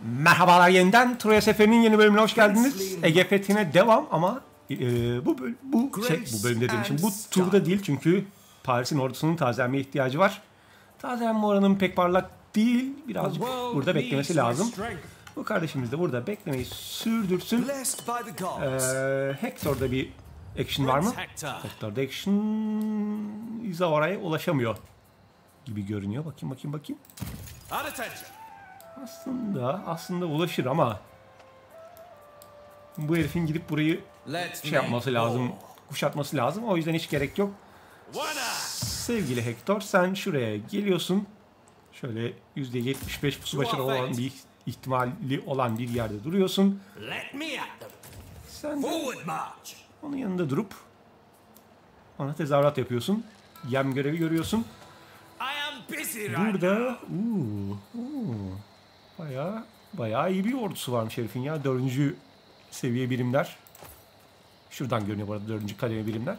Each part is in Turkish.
Merhabalar yeniden. Troya Seferi'nin yeni bölümüne hoş geldiniz. Ege Fethi'ne devam ama bu bölüm dediğim için bu turda değil çünkü Paris'in ordusunun tazelenmeye ihtiyacı var. Tazelenme oranının pek parlak değil. Birazcık burada beklemesi lazım. Bu kardeşimiz de burada beklemeyi sürdürsün. Hector'da bir action var mı? Hector'da action oraya ulaşamıyor gibi görünüyor. Bakayım. Aslında ulaşır ama bu herifin gidip burayı yapması lazım, kuşatması lazım. O yüzden hiç gerek yok. Sevgili Hector, sen şuraya geliyorsun. Şöyle %75 pusu başarı olan bir ihtimali olan bir yerde duruyorsun. Sen onun yanında durup ona tezahürat yapıyorsun. Yem görevi görüyorsun. Burada bayağı iyi bir ordusu varmış herifin ya. 4. seviye birimler. Şuradan görünüyor bu arada 4. kademe birimler.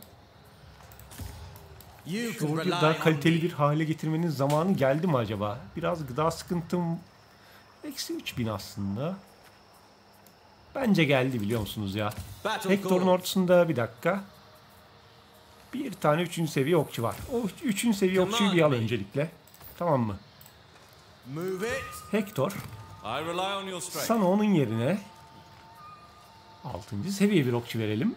Şu orduyu daha kaliteli bir hale getirmenin zamanı geldi mi acaba? Biraz gıda sıkıntım -3000 aslında. Bence geldi biliyor musunuz ya. Hector'un ordusunda bir dakika. Bir tane 3. seviye okçu var. O 3. seviye okçuyu bir al öncelikle. Tamam mı? Hector, sana onun yerine 6. seviye bir okçu verelim.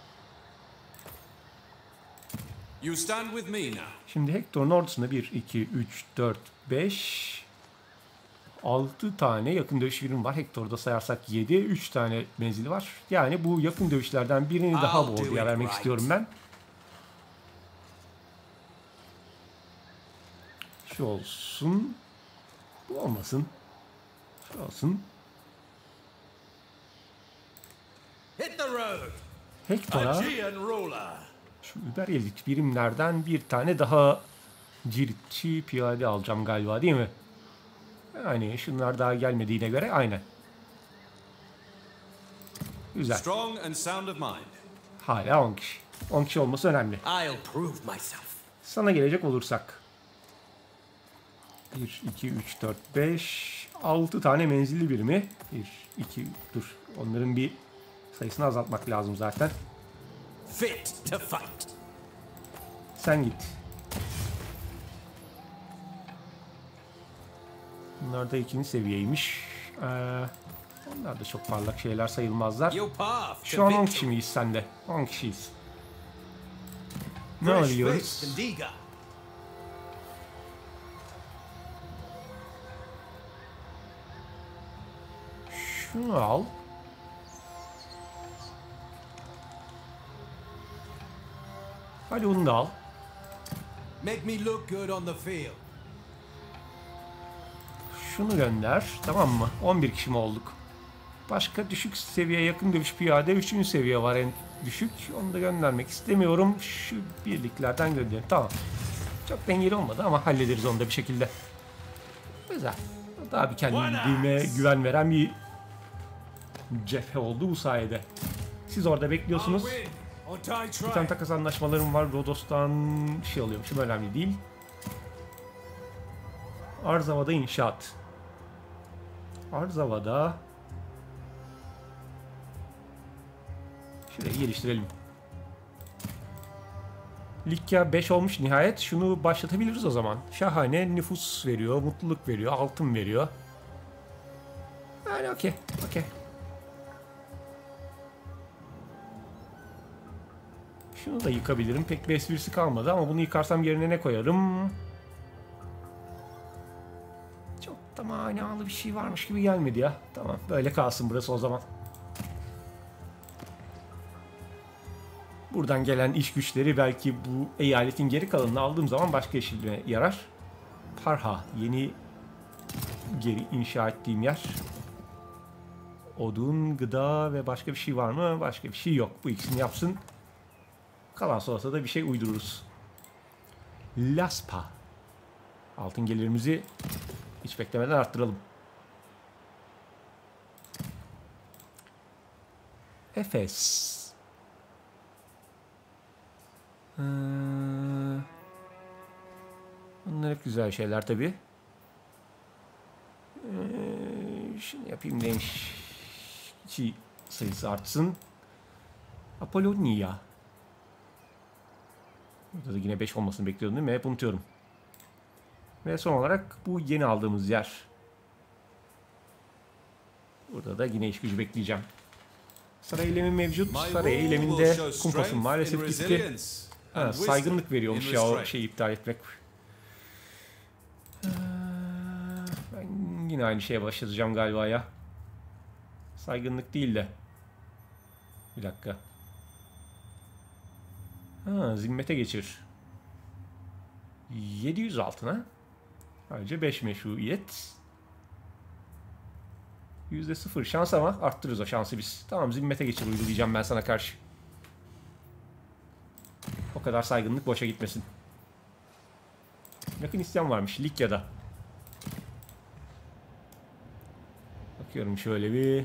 Şimdi Hector'un ordusunda 1, 2, 3, 4, 5, 6 tane yakın dövüş birim var. Hector'da sayarsak 7, 3 tane menzili var. Yani bu yakın dövüşlerden birini daha bu orduya vermek istiyorum ben. Şu olsun. Bu olmasın. Şu olsun. Hector'a şu überyelik birimlerden bir tane daha ciritçi piyade alacağım galiba değil mi? Yani şunlar daha gelmediğine göre aynen. Güzel. Hala 10 kişi. 10 kişi olması önemli. Sana gelecek olursak. 1, 2, 3, 4, 5, 6 tane menzilli birimi. 1, 2, dur. Onların bir sayısını azaltmak lazım zaten. Sen git. Bunlar da 2. seviyeymiş. Onlar da çok parlak şeyler sayılmazlar. Şu an 10 kişi miyiz sende? 10 kişiyiz. Ne alıyoruz? Şunu al. Hadi onu da al. Şunu gönder. Tamam mı? 11 kişi mi olduk? Başka düşük seviye yakın dövüş piyade 3. seviye var en düşük. Onu da göndermek istemiyorum. Şu birliklerden gönderelim. Tamam. Çok dengeli olmadı ama hallederiz onu da bir şekilde. Güzel. Daha bir kendime güven veren bir cephe oldu bu sayede. Siz orada bekliyorsunuz. Bir tane takas anlaşmalarım var. Rodos'tan şey alıyormuşum. Önemli değil. Arzava'da inşaat. Arzava'da şurayı geliştirelim. Likya 5 olmuş nihayet. Şunu başlatabiliriz o zaman. Şahane nüfus veriyor, mutluluk veriyor, altın veriyor. Yani okey. Şunu da yıkabilirim. Pek bir esprisi kalmadı ama bunu yıkarsam yerine ne koyarım? Çok da manalı bir şey varmış gibi gelmedi ya. Tamam, böyle kalsın burası o zaman. Buradan gelen iş güçleri belki bu eyaletin geri kalanını aldığım zaman başka işime yarar. Parha, yeni geri inşa ettiğim yer. Odun, gıda ve başka bir şey var mı? Başka bir şey yok. Bu ikisini yapsın. Kalan sonrasında da bir şey uydururuz. Laspa. Altın gelirimizi hiç beklemeden arttıralım. Efes. Bunlar hep güzel şeyler tabi. Şunu yapayım demiş. İki sayısı artsın. Apollonia. Burada da yine 5 olmasını bekliyordum değil mi? Hep unutuyorum. Ve son olarak bu yeni aldığımız yer. Burada da yine iş gücü bekleyeceğim. Saray eylemi mevcut. Saray eyleminde kumpasım maalesef gitti. Ha, saygınlık veriyormuş ya o şeyi iptal etmek. Ben yine aynı şeye başlayacağım galiba ya. Saygınlık değil de. Bir dakika. Ha, zimmete geçir. 700 altına. Ayrıca 5 meşruiyet. %0 şans ama arttırırız o şansı biz. Tamam, zimmete geçir uygulayacağım ben sana karşı. O kadar saygınlık boşa gitmesin. Yakın isyan varmış Likya'da. Bakıyorum şöyle bir.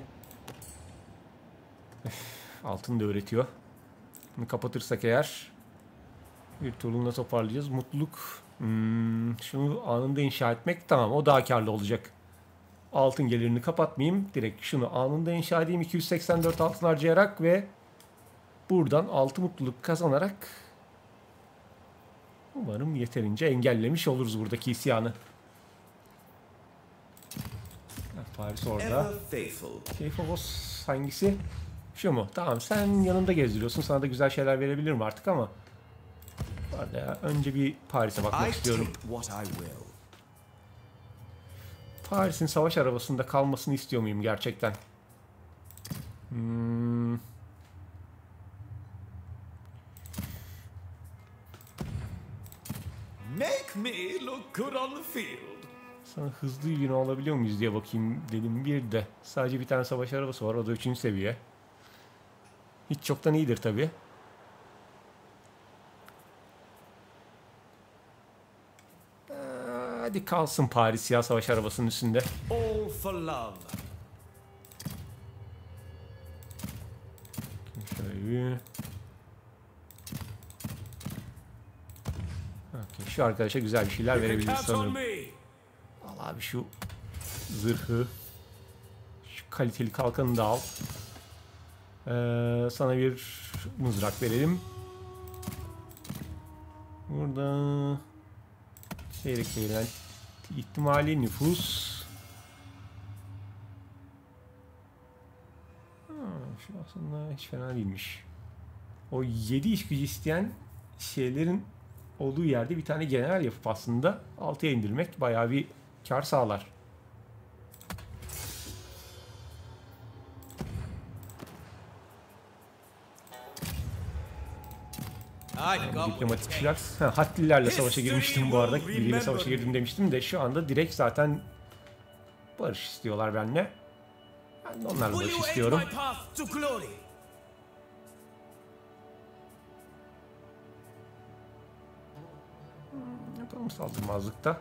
Altın da öğretiyor. Bunu kapatırsak eğer bir turunda toparlayacağız. Mutluluk. Şunu anında inşa etmek. Tamam, o daha karlı olacak. Altın gelirini kapatmayayım. Direkt şunu anında inşa edeyim. 284 altın harcayarak ve buradan 6 mutluluk kazanarak umarım yeterince engellemiş oluruz buradaki isyanı. Paris orada. Keyfobos hangisi? Şu mu? Tamam, sen yanında gezdiriyorsun. Sana da güzel şeyler verebilirim artık ama var ya, önce bir Paris'e bakmak istiyorum. Paris'in savaş arabasında kalmasını istiyor muyum gerçekten? Make me look good on the field. Sana hızlı yünü alabiliyor muyuz diye bakayım dedim bir de. Sadece bir tane savaş arabası var, o da 3. seviye. Hiç çoktan iyidir tabi. Hadi kalsın Paris ya savaş arabasının üstünde. All for love. Şöyle. Okay, şu arkadaşa güzel bir şeyler verebiliriz sanırım. Al abi şu zırhı. Şu kaliteli kalkanı da al. Sana bir mızrak verelim. Burada seyrek verilen ihtimali nüfus. Şu aslında hiç fena değilmiş. O 7 iş gücü isteyen şeylerin olduğu yerde bir tane general yapıp aslında 6'ya indirmek bayağı bir kar sağlar. Yani diplomatik işler. Hatlilerle savaşa girmiştim bu arada. Biriyle savaşa girdim demiştim de şu anda direkt zaten barış istiyorlar benimle. Ben de onlarla barış istiyorum. Yapalım saldırmazlıkta.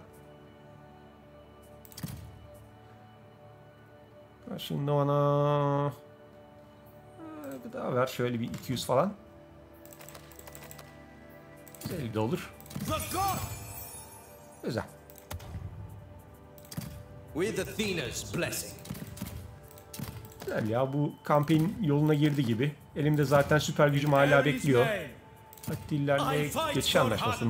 Karşında bana gıda ver şöyle bir 200 falan. 50 de olur. Güzel. With Athena's blessing. Güzel ya, bu kampanya yoluna girdi gibi. Elimde zaten süper gücüm hala bekliyor. Hattillerle geçiş anlaşması mı?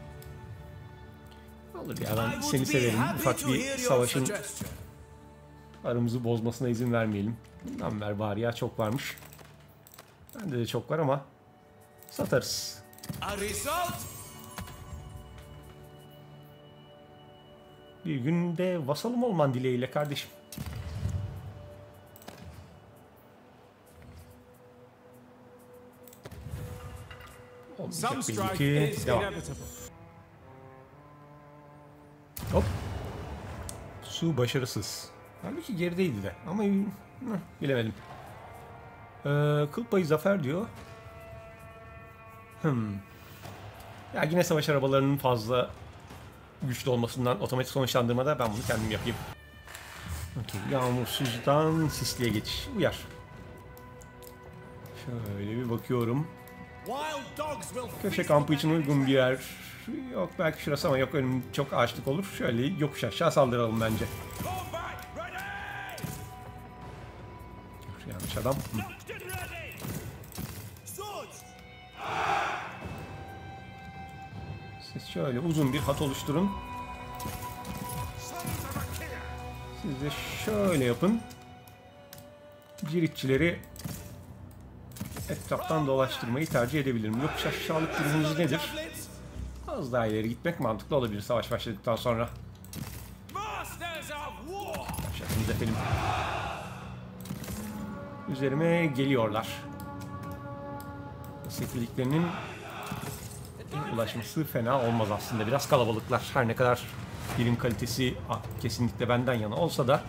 Olur ya, ben seni severim. Ufak bir savaşın aramızı bozmasına izin vermeyelim. Bundan ver bari ya, çok varmış. Bende de çok var ama satarız. Bir gün de vasalım olman dileğiyle kardeşim. Olmayacak belli ki. Devam. Hop. Su başarısız. Halbuki gerideydi de ama bilemedim. Kıl payı zafer diyor. Ya yine savaş arabalarının fazla güçlü olmasından otomatik sonuçlandırmada ben bunu kendim yapayım. Okay. Yağmursuzdan sisliye geçiş. Uyar. Şöyle bir bakıyorum. Köşe kampı için uygun bir yer. Yok belki şurası ama yok, önüm çok ağaçlık olur. Şöyle yokuş aşağı saldıralım bence. Yanlış adam. Siz şöyle uzun bir hat oluşturun. Siz de şöyle yapın. Ciritçileri etraftan dolaştırmayı tercih edebilirim. Yokuş aşağılık durumunuz nedir? Az daha ileri gitmek mantıklı olabilir savaş başladıktan sonra. Başladınız efendim. Üzerime geliyorlar. Sekirliklerinin ulaşması fena olmaz aslında. Biraz kalabalıklar. Her ne kadar birim kalitesi kesinlikle benden yana olsa da.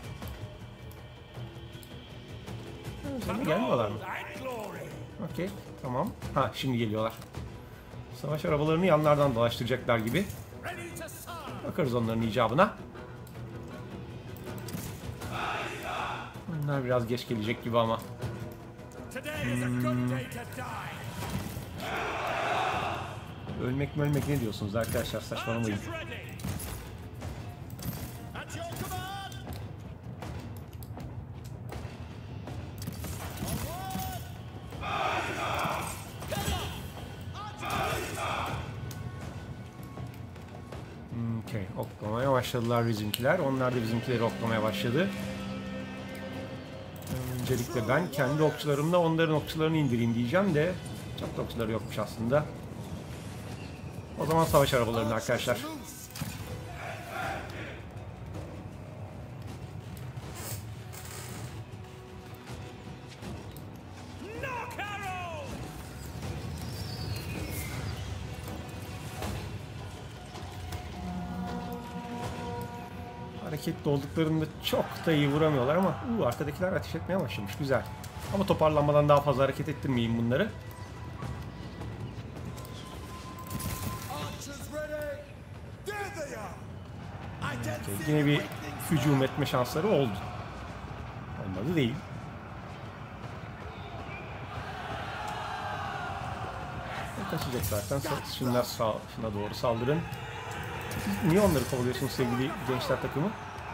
Sana gelmiyorlar mı? Okey, tamam. Ha, şimdi geliyorlar. Savaş arabalarını yanlardan dolaştıracaklar gibi. Bakarız onların icabına. Bunlar biraz geç gelecek gibi ama. Ölmek ne diyorsunuz arkadaşlar, saçmalamayın. Okay, oklamaya başladılar bizimkiler. Onlar da bizimkileri oklamaya başladı. Öncelikle ben kendi okçularımla onların okçularını indireyim diyeceğim de çok da okçuları yokmuş aslında. O zaman savaş arabalarını arkadaşlar. Hareketli olduklarında çok da iyi vuramıyorlar ama arkadakiler ateş etmeye başlamış. Güzel. Ama toparlanmadan daha fazla hareket ettirmeyeyim bunları. Okay, yine bir hücum etme şansları oldu. Olmadı değil. Kaçacak zaten. Şunlar şuna doğru saldırın. Siz niye onları kovalıyorsunuz sevgili gençler takımı?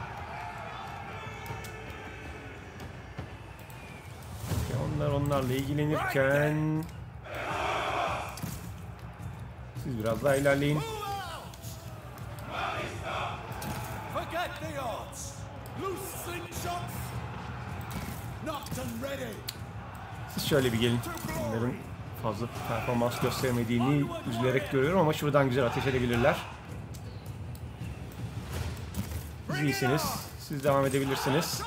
Onlar onlarla ilgilenirken siz biraz daha ilerleyin. Siz şöyle bir gelin. Onların fazla performans gösteremediğini üzülerek görüyorum ama şuradan güzel ateş edebilirler. Siz iyisiniz. Siz devam edebilirsiniz.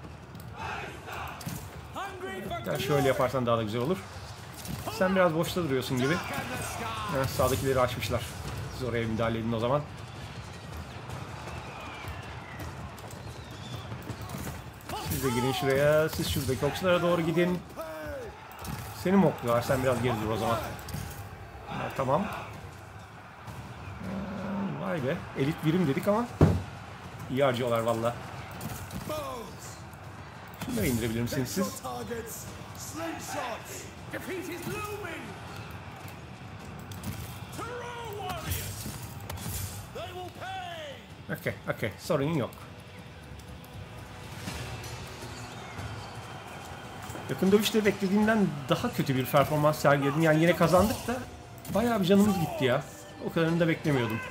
Hatta şöyle yaparsan daha da güzel olur. Sen biraz boşta duruyorsun gibi. Evet, sağdakileri açmışlar. Siz oraya müdahale edin o zaman. Siz de girin şuraya. Siz şuradaki okçulara doğru gidin. Seni mi okluyorlar? Sen biraz geri dur o zaman. Tamam. Vay be. Elit birim dedik ama iyi harcıyorlar valla. Şunları indirebilir misiniz siz? Okey. Sorun yok. Yakın dövüşte beklediğimden daha kötü bir performans sergiledim. Yani yine kazandık da bayağı bir canımız gitti ya. O kadarını da beklemiyordum.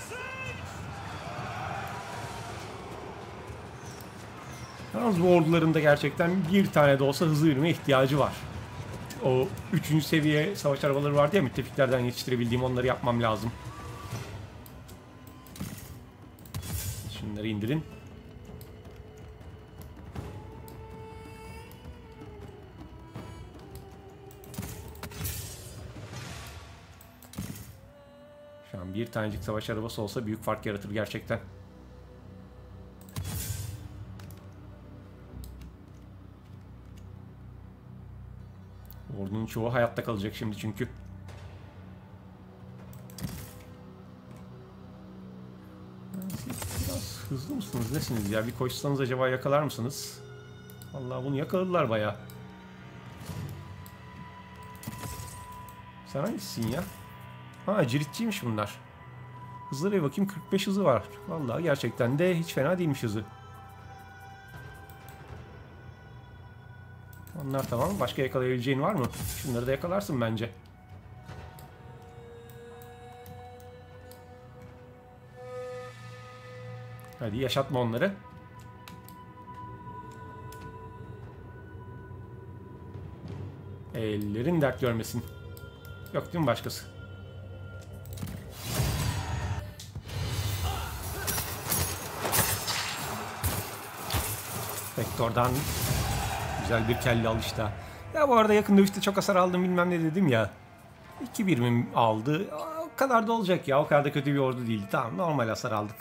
Yalnız bu orduların da gerçekten bir tane de olsa hızlı yürüme ihtiyacı var. O 3. seviye savaş arabaları vardı ya müttefiklerden yetiştirebildiğim, onları yapmam lazım. Şunları indirin. Şu an bir tanecik savaş arabası olsa büyük fark yaratır gerçekten. Ordunun çoğu hayatta kalacak şimdi çünkü. Biraz hızlı mısınız? Nesiniz ya? Bir koşsanız acaba yakalar mısınız? Vallahi bunu yakaladılar bayağı. Sen hangisisin ya? Ha, ciritçiymiş bunlar. Hızları bir bakayım, 45 hızı var. Vallahi gerçekten de hiç fena değilmiş hızı. Onlar tamam. Başka yakalayabileceğin var mı? Şunları da yakalarsın bence. Hadi yaşatma onları. Ellerin dert görmesin. Yok değil mi başkası? Vektor'dan güzel bir kelle alışta. Ya bu arada yakın dövüşte çok hasar aldım bilmem ne dedim ya. 2 birimim aldı. O kadar da olacak ya. O kadar da kötü bir ordu değildi. Tamam, normal hasar aldık.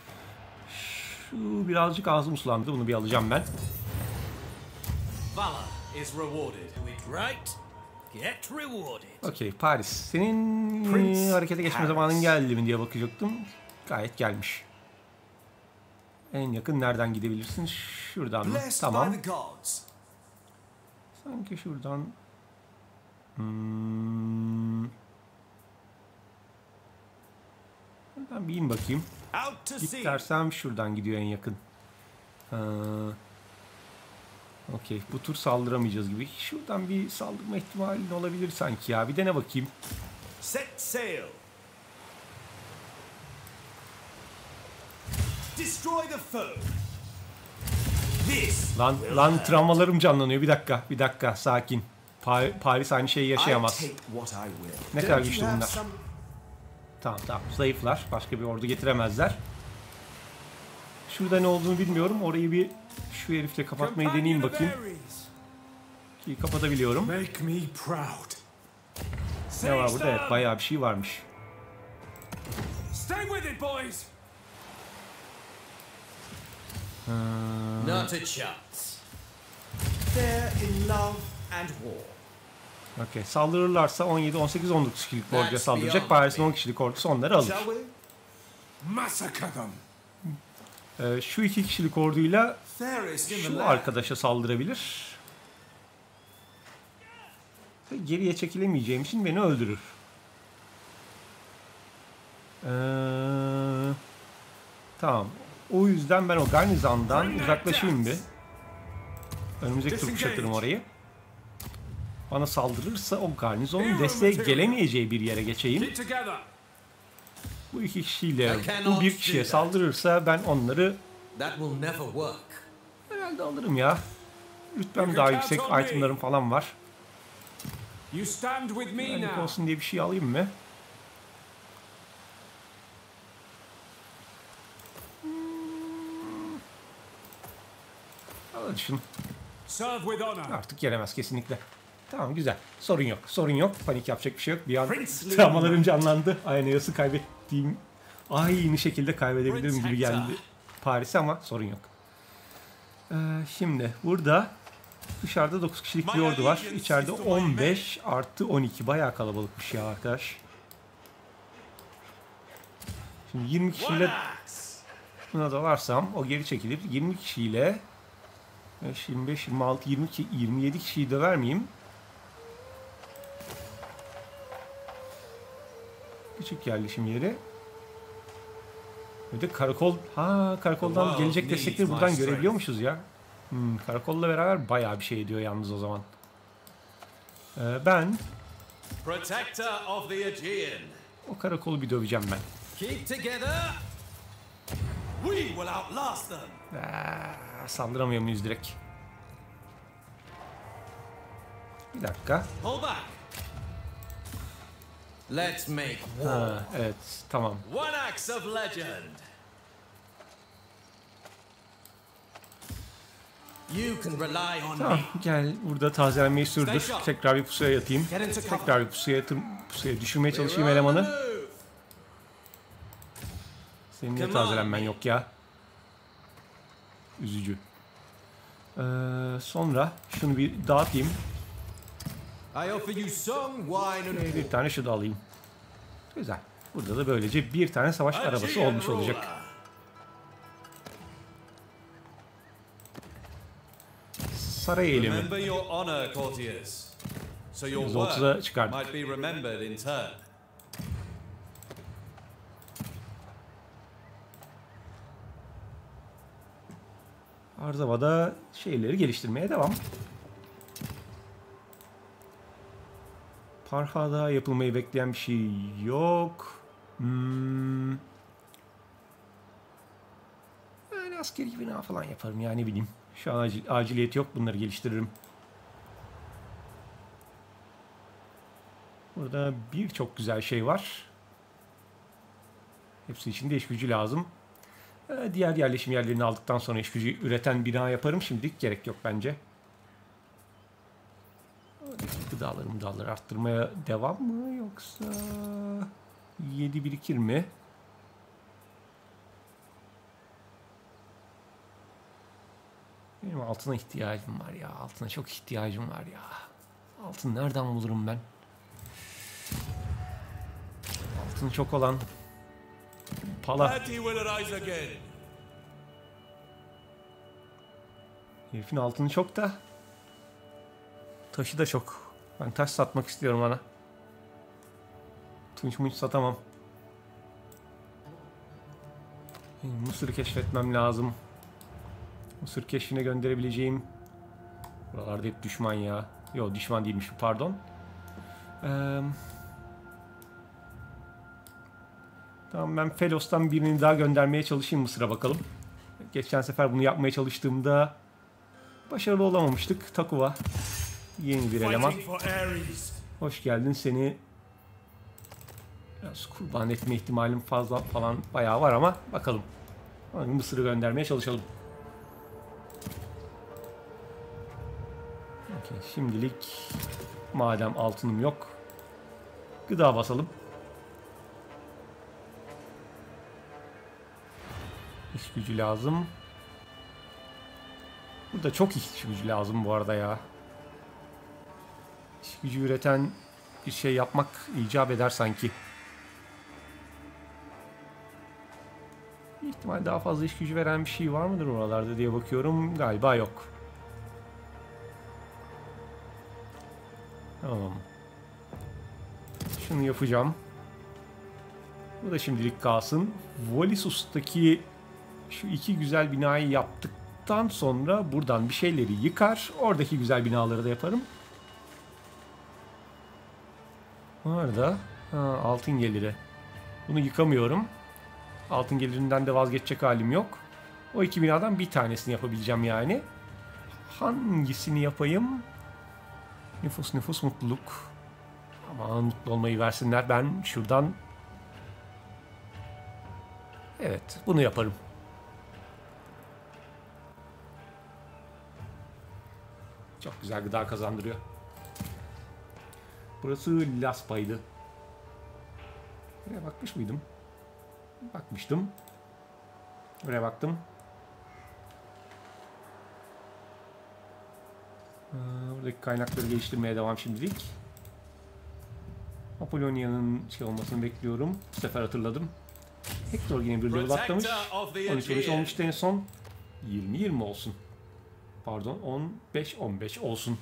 Şu birazcık ağzım sulandı. Bunu bir alacağım ben. Valor is rewarded. Right? Get rewarded. Okey, Paris. Senin harekete geçme zamanın geldi mi diye bakacaktım. Gayet gelmiş. En yakın nereden gidebilirsin? Şuradan mı? Tamam. Sanki şuradan... Buradan bir in bakayım. Git dersem şuradan gidiyor en yakın. Okey. Bu tur saldıramayacağız gibi. Şuradan bir saldırma ihtimalin olabilir sanki ya. Bir dene bakayım. Set sail. Destroy the foe. This Lan travmalarım canlanıyor. Bir dakika. Sakin. Paris aynı şeyi yaşayamaz. Ne kadar güçlü bunlar. Tamam. Zayıflar. Başka bir ordu getiremezler. Şurada ne olduğunu bilmiyorum. Orayı bir şu herifle kapatmayı deneyeyim bakayım. Ki kapatabiliyorum. Ne var burada? Evet, bayağı bir şey varmış. Not a chance. They're in love and war. Okey. Saldırırlarsa 17, 18, 19 kişilik bir orduya saldıracak. Paris'in 10 kişilik ordusu onları alır. Şu 2 kişilik orduyla şu arkadaşa saldırabilir. Geriye çekilemeyeceğim için beni öldürür. Tamam. O yüzden ben o garnizondan uzaklaşayım bir. Önümüzdeki tur kuşatırım orayı. Bana saldırırsa o garnizonun desteğe gelemeyeceği bir yere geçeyim. Bu 2 kişiyle bu 1 kişiye saldırırsa ben onları herhalde alırım ya. Rütbem daha yüksek, itemlarım falan var. Güvenlik olsun diye bir şey alayım mı? Al şunu. Artık gelemez kesinlikle. Tamam, güzel. Sorun yok. Panik yapacak bir şey yok. Bir an travmalarım canlandı. Aeneas'ı kaybettiğim aynı şekilde kaybedebilirim gibi geldi Paris'e ama sorun yok. Şimdi burada dışarıda 9 kişilik bir ordu var. İçeride 15 artı 12. Bayağı kalabalıkmış ya arkadaş. Şimdi 20 kişiyle buna dalarsam o geri çekilir. 20 kişiyle 5, 25, 26, 22, 27 kişiyi döver miyim? Küçük yerleşim yeri. Bir de karakol. Karakoldan gelecek destekleri buradan görebiliyormuşuz ya. Karakolla beraber bayağı bir şey ediyor yalnız o zaman. Ben o karakolu bir döveceğim ben. Saldıramıyor muyuz direkt? Bir dakika. Let's make war. Evet, tamam. One axe of legend. You can rely on Tamam, me. gel burada tazelenmeyi sürdür. Tekrar bir pusuya yatayım. Tekrar bir pusuya düşürmeye çalışayım elemanı. Senin de tazelenmen yok ya. Üzücü. Sonra şunu bir dağıtayım. Bir tane şu da alayım. Güzel. Burada da böylece bir tane savaş arabası olmuş olacak. Saray eğilimi. %30'a çıkardık. Arzava'da şeyleri geliştirmeye devam. Parha'da yapılmayı bekleyen bir şey yok. Yani askeri bina falan yaparım ya, ne bileyim. Şu an aciliyeti yok, bunları geliştiririm. Burada birçok güzel şey var. Hepsi için de iş gücü lazım. Diğer yerleşim yerlerini aldıktan sonra iş gücü üreten bina yaparım. Şimdilik gerek yok bence. Gıdaları arttırmaya devam mı, yoksa 7 birikir mi? Benim altına ihtiyacım var ya. Altına çok ihtiyacım var ya. Altın nereden bulurum ben? Altın çok olan pala. Herifin altını çok da taşı da çok. Ben taş satmak istiyorum ana. Tunç munç satamam. Mısır'ı keşfetmem lazım. Mısır keşfine gönderebileceğim. Buralarda hep düşman ya. Yok, düşman değilmiş, pardon. Tamam, ben Felos'tan birini daha göndermeye çalışayım Mısır'a, bakalım. Geçen sefer bunu yapmaya çalıştığımda başarılı olamamıştık. Takuva. Yeni bir eleman. Hoş geldin, seni biraz kurban etme ihtimalim fazla falan bayağı var ama bakalım. Mısır'ı göndermeye çalışalım. Okay, şimdilik madem altınım yok, gıda basalım. İş gücü lazım. Burada çok iş gücü lazım bu arada ya. İş gücü üreten bir şey yapmak icap eder sanki. Bir ihtimal daha fazla iş gücü veren bir şey var mıdır oralarda diye bakıyorum. Galiba yok. Tamam. Şunu yapacağım. Bu da şimdilik kalsın. Volisus'taki şu iki güzel binayı yaptıktan sonra buradan bir şeyleri yıkar. Oradaki güzel binaları da yaparım. Nerede? Altın geliri. Bunu yıkamıyorum. Altın gelirinden de vazgeçecek halim yok. O iki binadan bir tanesini yapabileceğim yani. Hangisini yapayım? Nüfus, mutluluk. Aman mutlu olmayı versinler. Ben şuradan... Evet, bunu yaparım. Çok güzel gıda kazandırıyor. Burası Laspa'ydı. Buraya bakmış mıydım? Bakmıştım. Buraya baktım. Buradaki kaynakları geliştirmeye devam şimdilik. Apollonia'nın şey olmasını bekliyorum. Bu sefer hatırladım. Hector yine bir level atlamış. 13 olmuştu en son. 20 olsun. Pardon, 15 olsun.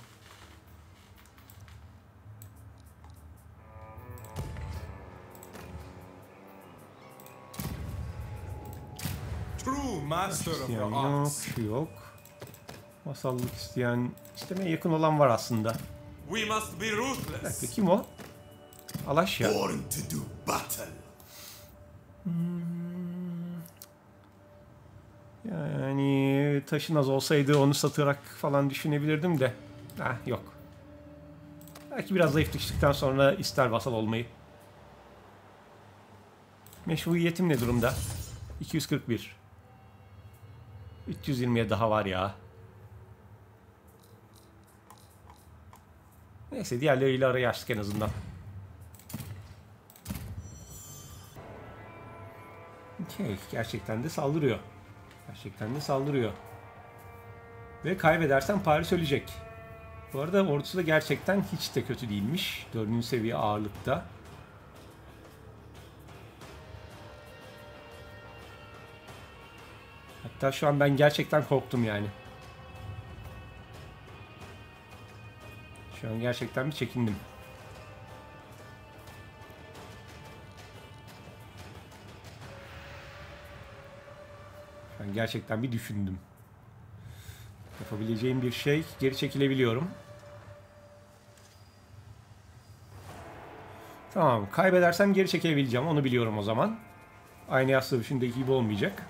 True master of the Yok, arts. şu yok. Masallık istemeye yakın olan var aslında. We must be ruthless. Kim o? Alaşya. Born to do battle. Yani taşın az olsaydı onu satarak falan düşünebilirdim de. Yok. Belki biraz zayıf düştükten sonra ister vasal olmayı. Meşruiyetim ne durumda? 241. 320'ye daha var ya. Neyse, diğerleriyle arayı açtık en azından. Gerçekten de saldırıyor. Gerçekten de saldırıyor. Ve kaybedersen Paris ölecek. Bu arada ordusu da gerçekten hiç de kötü değilmiş. 4. seviye ağırlıkta. Hatta şu an ben gerçekten korktum yani. Şu an gerçekten bir çekindim. Ben gerçekten bir düşündüm. Yapabileceğim bir şey, geri çekilebiliyorum. Tamam. Kaybedersem geri çekilebileceğim. Onu biliyorum o zaman. Aynı yaz savaşındaki gibi olmayacak.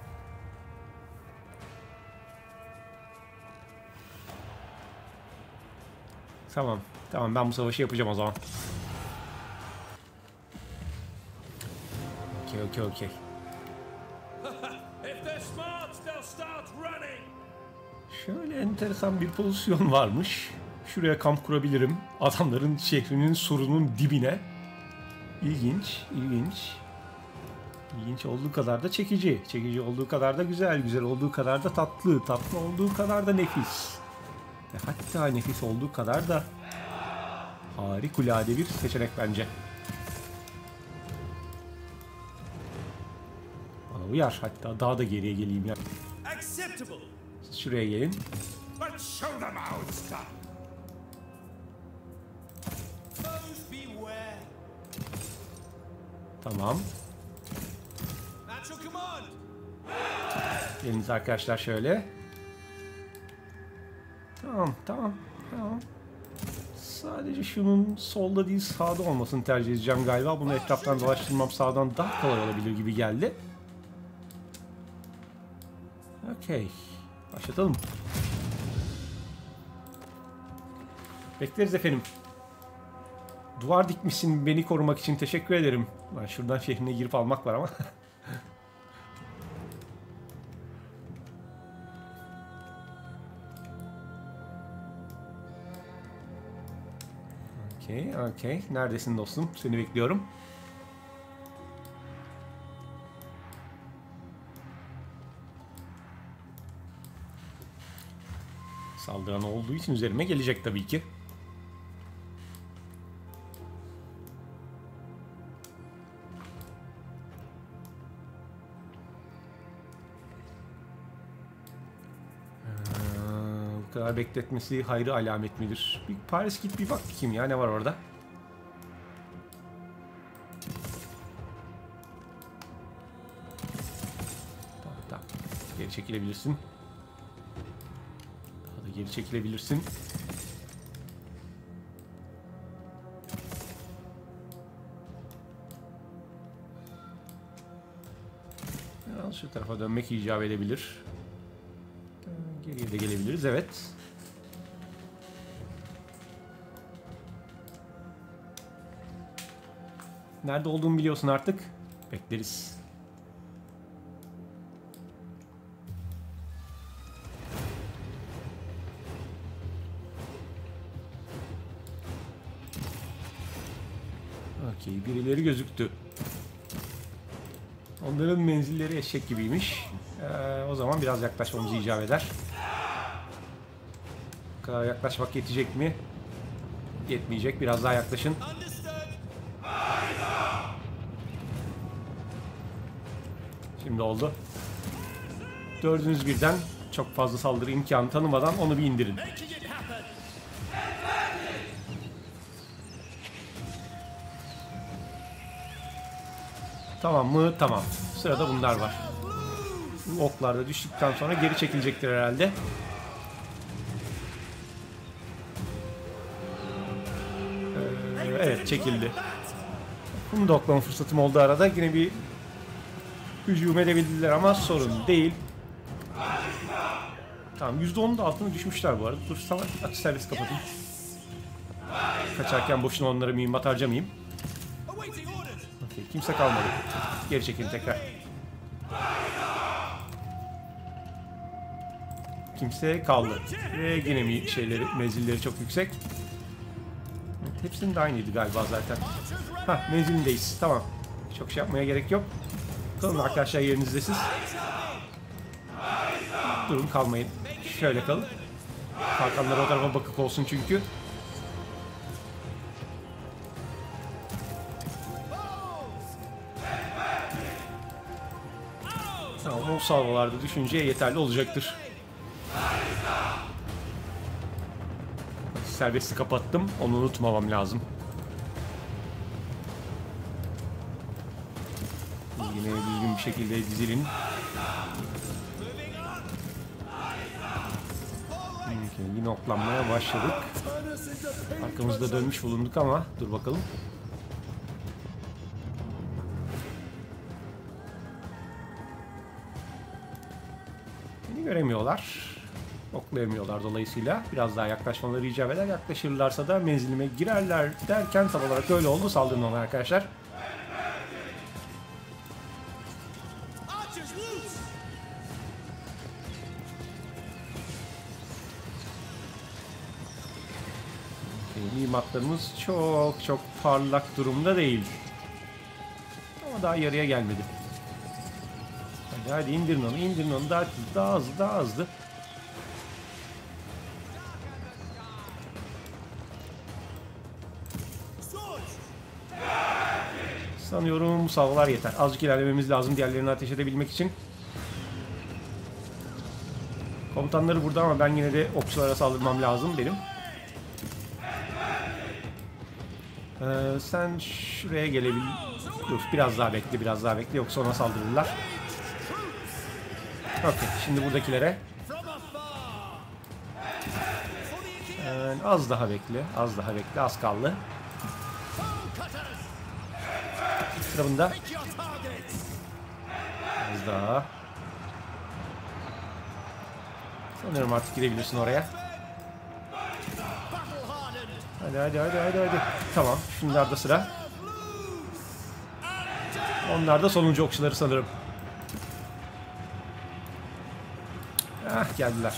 Tamam. Tamam, ben bu savaşı yapacağım o zaman. Okey. If they're smart, they'll start running. Şöyle enteresan bir pozisyon varmış. Şuraya kamp kurabilirim. Adamların şehrinin surunun dibine. İlginç. İlginç olduğu kadar da çekici. Çekici olduğu kadar da güzel. Güzel olduğu kadar da tatlı. Tatlı olduğu kadar da nefis. Ve hatta nefis olduğu kadar da harikulade bir seçenek bence. Bana uyar. Hatta daha da geriye geleyim ya. Acceptable. Siz şuraya gelin. But show them how it's done. Foes beware. Tamam. At your command. Geliniz arkadaşlar şöyle. Tamam. Sadece şunun solda değil sağda olmasını tercih edeceğim galiba. Bunu etraftan dolaştırmam sağdan daha kolay olabilir gibi geldi. Okey. Başlatalım. Bekleriz efendim. Duvar dikmişsin beni korumak için, teşekkür ederim. Ben şuradan şehrine girip almak var ama. Okey. Neredesin dostum? Seni bekliyorum. Saldıran olduğu için üzerime gelecek tabii ki. Bu kadar bekletmesi hayırlı alamet midir? Bir Paris git bir bak bakayım ya, ne var orada? Tamam. Geri çekilebilirsin. Daha da geri çekilebilirsin. Biraz şu tarafa dönmek icap edebilir. Geriye de gelebiliriz, evet. Nerede olduğumu biliyorsun artık. Bekleriz. Okey, birileri gözüktü. Onların menzilleri eşek gibiymiş. O zaman biraz yaklaşmamız icap eder. Bu kadar yaklaşmak yetecek mi? Yetmeyecek. Biraz daha yaklaşın. Şimdi oldu. Dördünüz birden çok fazla saldırı imkanı tanımadan onu bir indirin. Tamam mı? Tamam. Sırada bunlar var. Bu oklar da düştükten sonra geri çekilecektir herhalde. Evet, çekildi. Bunu da oklama fırsatım oldu arada. Yine bir hücum edebildiler ama sorun değil. Tamam, %10'un da altına düşmüşler bu arada. Dur, atış serbest kapatayım. Kaçarken boşuna onlara mühimmat harcamayayım. Okay, kimse kalmadı. Geri çekilin tekrar. Kimse kaldı. Ve yine menzilleri çok yüksek. Evet, hepsinin de aynıydı galiba zaten. Menzilindeyiz. Tamam. Çok şey yapmaya gerek yok. Kalın arkadaşlar yerinizde siz. Durun, kalmayın. Şöyle kalın. Kalkanlar o tarafa bakık olsun çünkü. Tamam, o salvalarda düşünce yeterli olacaktır. Serbesti kapattım. Onu unutmamam lazım. Yine düzgün bir şekilde dizilin. Yine oklanmaya başladık. Arkamızda dönmüş bulunduk ama dur bakalım. Göremiyorlar. Oklayamıyorlar dolayısıyla. Biraz daha yaklaşmaları icap eder. Yaklaşırlarsa da menzilime girerler derken tam olarak öyle oldu. Saldırın ona arkadaşlar. Mimatlarımız çok parlak durumda değil. Ama daha yarıya gelmedi. Hadi indirin onu. Daha hızlı. Sanıyorum salvolar yeter. Azıcık ilerlememiz lazım diğerlerini ateş edebilmek için. Komutanları burada ama ben yine de okçulara saldırmam lazım benim. Sen şuraya gelebil... Dur biraz daha bekle yoksa ona saldırırlar. Okey, şimdi buradakilere. Az daha bekle, az kaldı. Sıra az daha. Sanırım artık gidebilirsin oraya. Hadi. Tamam, şunlarda sıra. Onlar da sonuncu okçuları sanırım. Geldiler.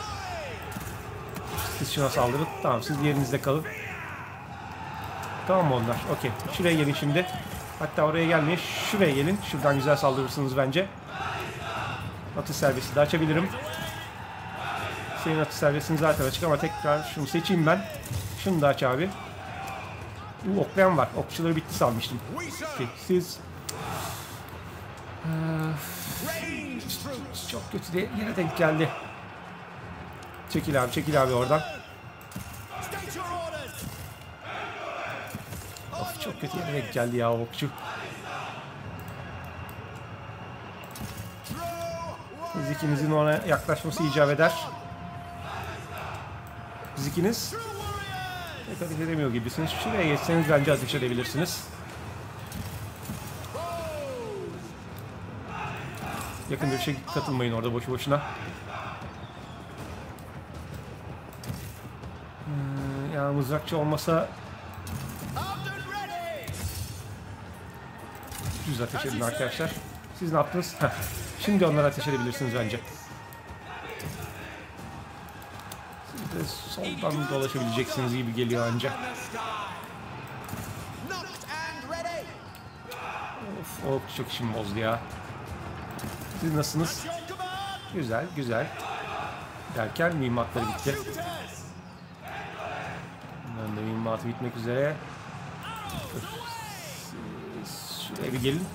Siz şuna saldırın. Tamam, siz yerinizde kalın. Tamam mı onlar? Okey. Şuraya gelin şimdi. Hatta oraya gelmeyin. Şuraya gelin. Şuradan güzel saldırırsınız bence. Atış serbesti de açabilirim. Senin atış serbestin zaten açık ama tekrar şunu seçeyim ben. Şunu da aç abi. Oklayan var. Okçuları bitti sanmıştım. Okay, siz... çok kötü de yine denk geldi. Çekil abi oradan. Of, çok kötü yere denk geldi ya okçu. Siz ikinizin ona yaklaşması icap eder. Siz ikiniz pek ateş edemiyor gibisiniz. Şuraya geçseniz bence ateş edebilirsiniz. Yakın bir şey katılmayın orada boşu boşuna. Ya mızrakçı olmasa düz ateş edin arkadaşlar. Siz ne yaptınız? Şimdi onlara ateş edebilirsiniz bence. Siz de soldan dolaşabileceksiniz gibi geliyor ancak. Of, çok işim bozdu ya. Siz nasılsınız? Güzel. Derken mühimmatları bitti. Bunların da mühimmatı bitmek üzere. Şuraya bir gelin.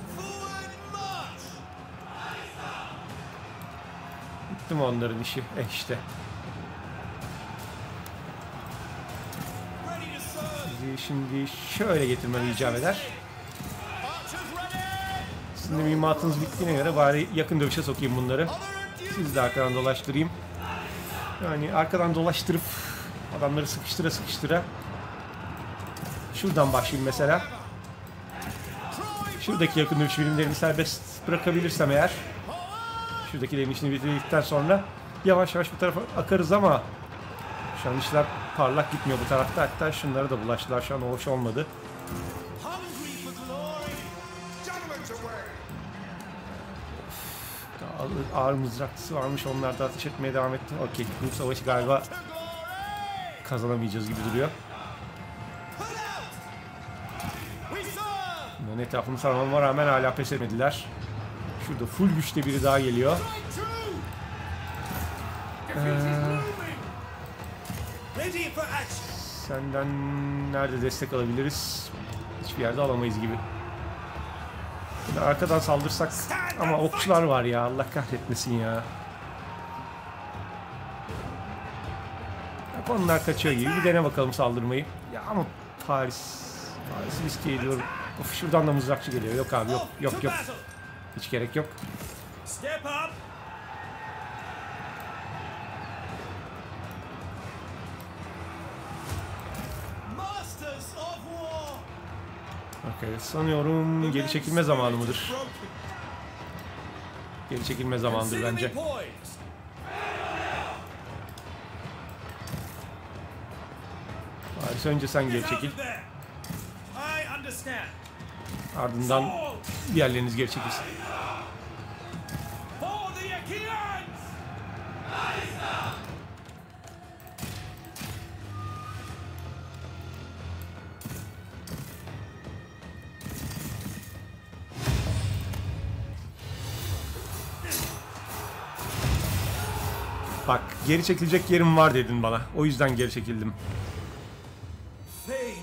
Bitti mi onların işi? İşte. Sizi şimdi şöyle getirmem icap eder. Sizin de mühimmatınız bittiğine göre bari yakın dövüşe sokayım bunları. Siz de arkadan dolaştırayım. Yani arkadan dolaştırıp adamları sıkıştıra. Şuradan başlayayım mesela. Şuradaki yakın dövüş birimlerini serbest bırakabilirsem eğer. Şuradakilerin işini bitirdikten sonra yavaş yavaş bu tarafa akarız ama şu an işler parlak gitmiyor bu tarafta. Hatta şunlara da bulaştılar. Şu an hoş olmadı. Ağır mızraklısı varmış. Onlar da ateş etmeye devam etti. Okey. Bu savaşı galiba kazanamayacağız gibi duruyor. Bunların etrafını sarmama rağmen hala pes etmediler. Şurada full güçte biri daha geliyor. Senden nerede destek alabiliriz? Hiçbir yerde alamayız gibi. Şimdi arkadan saldırsak ama okçular var ya, Allah kahretmesin ya. Bak onlar kaçıyor gibi. Bir dene bakalım saldırmayı. Ya ama Paris riske ediyorum. Of, şuradan da mızrakçı geliyor. Yok abi, yok. Hiç gerek yok. Okay, sanıyorum geri çekilme zamanı mıdır? Geri çekilme zamanıdır bence. Mümkünse önce sen geri Get çekil. out of there. I understand. Ardından diğerleriniz geri çekilsin. For the Achaeans! Bak, geri çekilecek yerim var dedin bana. O yüzden geri çekildim. Fame.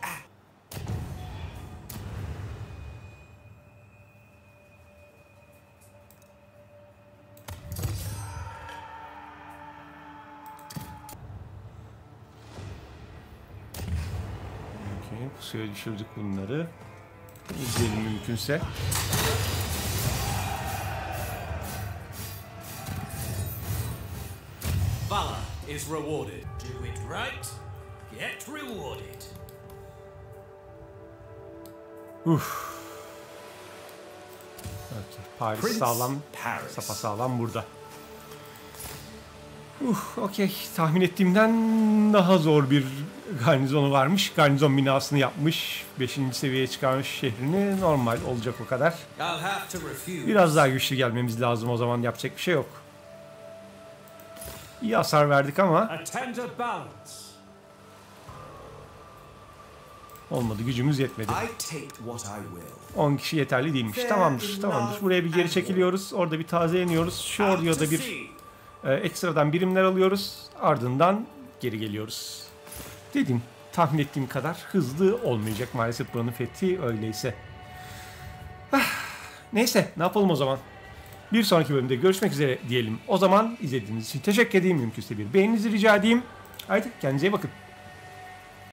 Okey, pusuya düşürdük bunları. İzleyelim mümkünse. Valor is rewarded. Do it right, get rewarded. Okay, Paris Prince sağlam, Paris. sapasağlam burada. Okey. Tahmin ettiğimden daha zor bir garnizonu varmış. Garnizon binasını yapmış. 5. seviyeye çıkarmış şehrini. Normal olacak o kadar. I'll have to refuse. Biraz daha güçlü gelmemiz lazım o zaman. Yapacak bir şey yok. İyi hasar verdik ama A tender balance. olmadı. Gücümüz yetmedi. I take what I will. 10 kişi yeterli değilmiş. Tamamdır. Tamamdır. Buraya bir geri çekiliyoruz. Orada bir tazeleniyoruz. Şu orduya da bir ekstradan birimler alıyoruz. Ardından geri geliyoruz. Dedim, tahmin ettiğim kadar hızlı olmayacak maalesef buranın fethi öyleyse. Neyse, ne yapalım o zaman? Bir sonraki bölümde görüşmek üzere diyelim. O zaman izlediğiniz için teşekkür edeyim. Mümkünse bir beğeninizi rica edeyim. Haydi kendinize iyi bakın.